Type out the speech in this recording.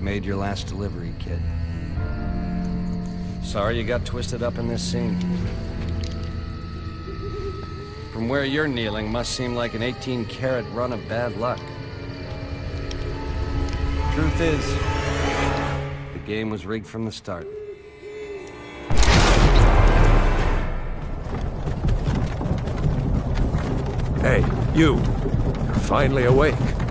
Made your last delivery, kid. Sorry you got twisted up in this scene. From where you're kneeling must seem like an 18-carat run of bad luck. Truth is, the game was rigged from the start. Hey, you. You're finally awake.